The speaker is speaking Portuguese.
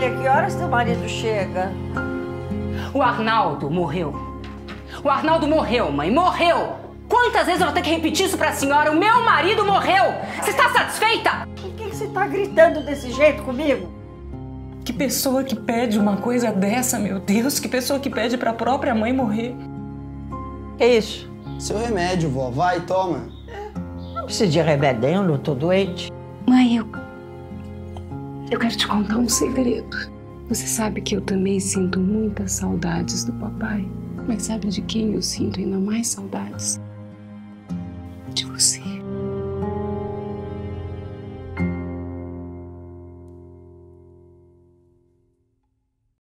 filha, que horas teu marido chega? O Arnaldo morreu. O Arnaldo morreu, mãe, morreu! Quantas vezes eu vou ter que repetir isso pra senhora? O meu marido morreu! Você está satisfeita? Por que você tá gritando desse jeito comigo? Que pessoa que pede uma coisa dessa, meu Deus? Que pessoa que pede pra própria mãe morrer? Que isso? Seu remédio, vó. Vai, toma. Não precisa de remédio, eu não tô doente. Mãe, eu quero te contar um segredo. Você sabe que eu também sinto muitas saudades do papai. Mas sabe de quem eu sinto ainda mais saudades?